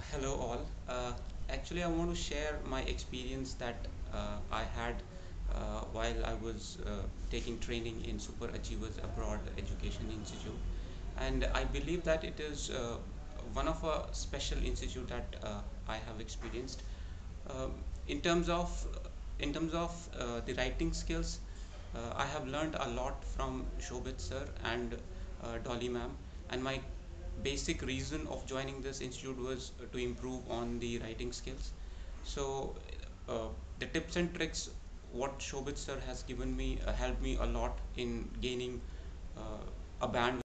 Hello all. Actually, I want to share my experience that I had while I was taking training in Super Achievers Abroad Education Institute, and I believe that it is one of a special institute that I have experienced. Um in terms of the writing skills, I have learned a lot from Shobhit Sir and Dolly ma'am, and my basic reason of joining this institute was to improve on the writing skills. So uh, the tips and tricks what Shobhit sir has given me helped me a lot in gaining uh, a band